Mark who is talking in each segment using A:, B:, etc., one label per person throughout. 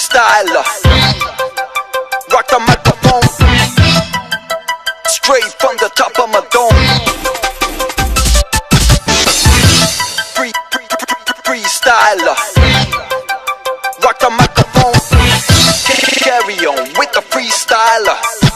A: freestyler. Rock the microphone, straight from the top of my dome. Freestyler. Rock the microphone, carry on with the freestyler.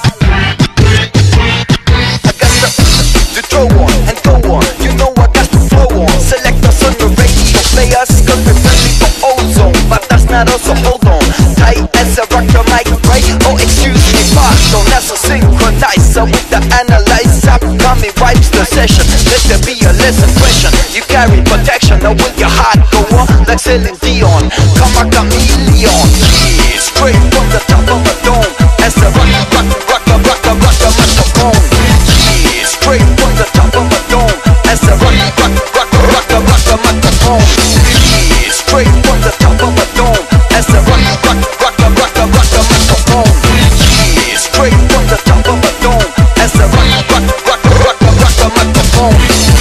A: I got to throw on and go on. You know I got to flow on. Select us on the radio, play us cause we're friendly for ozone. But that's not us, so hold on. Tight as a rock the mic, right? Oh, excuse me, pardon. That's a synchronizer with the analyzer. Mommy wipes the session. Let there be a lesson question. You carry protection, or will your heart go on? Like Celine Dion, come a chameleon. Yeah, straight from the top of a dome. As the rock the microphone. Yeah, straight from the top of a dome. As the rock the microphone. Yeah, straight from the top of a dome. As the rock the microphone. Yeah, straight from the top of a dome. As the rock the microphone.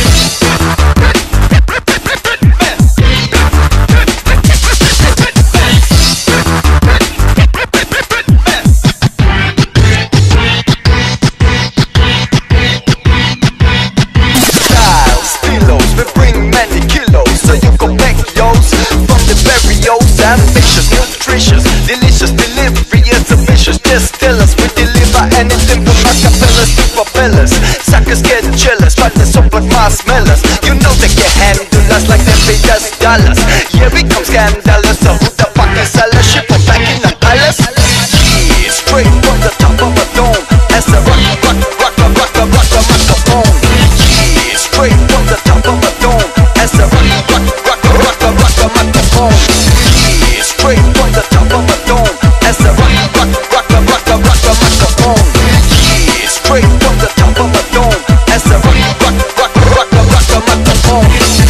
A: Ambitious, nutritious, delicious, delivery is ambitious. Just tell us we deliver anything from acapellas to propellers. Suckers get jealous, but they're so but marshmallows. You know they can handle us like they pay us dollars. Here we come scandalous, so who the fuck is Alice? Shit from back in the palace. Yeah, straight from the top of a dome. As the rock the microphone. Yeah, straight from the top of a dome. As the rock the microphone. Straight from the top of a dome. As the rock the microphone. Yeah, straight from the top of a dome. As the rock the microphone.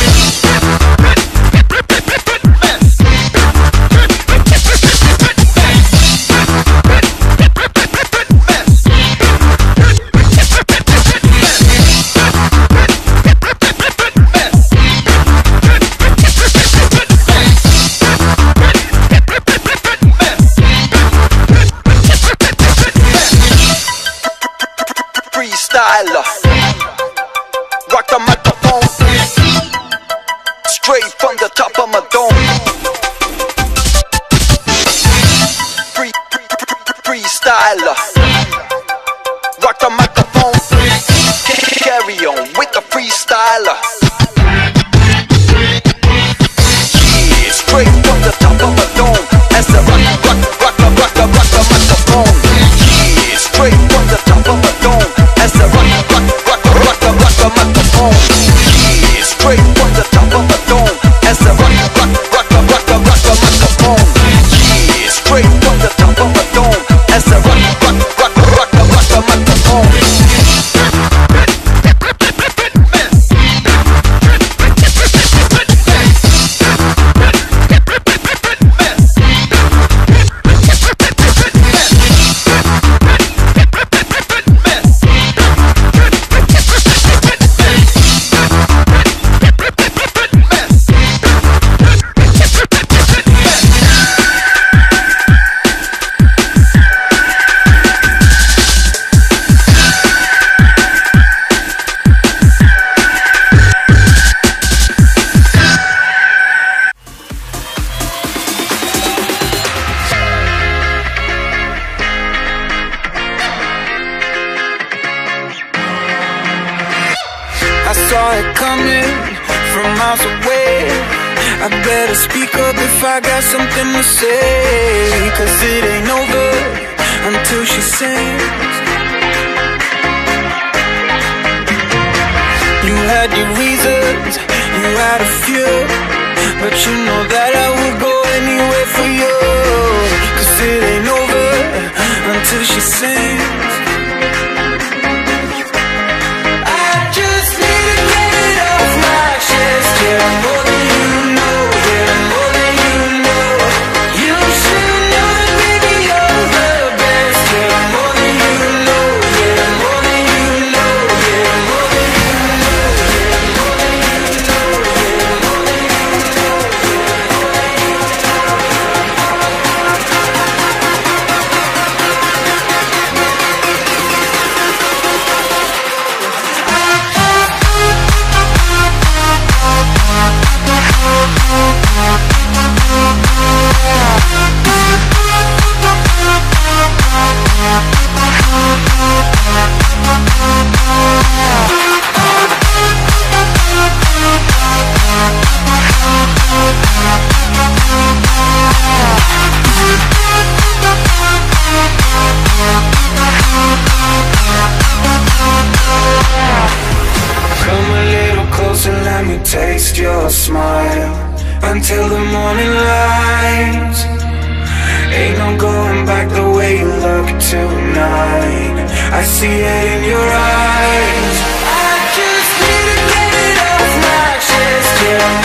A: Freestyler. Rock the microphone, straight from the top of my dome. Freestyler. Rock the microphone, carry on with the freestyler. Yeah, straight from the top of a dome. As the rock the microphone. Yeah, straight from the top of a dome. As the rock the microphone. Yeah, straight from the top of a dome. As the rock the microphone. Yeah, straight from the top of a dome. As the rock the microphone.
B: Saw it coming from miles away. I better speak up if I got something to say, cause it ain't over until she sings. You had your reasons, you had a few, but you know that I would go anywhere for you, cause it ain't over until she sings. More than you know, yeah, more than you know. You should know that baby you're the best. Yeah, more than you know, yeah, more than you know, yeah, more than you know, yeah, more than you know, yeah, more than you know, yeah, more than you know. until the morning light. Ain't no going back the way you look tonight. I see it in your eyes. I just need to get it off my chest, yeah.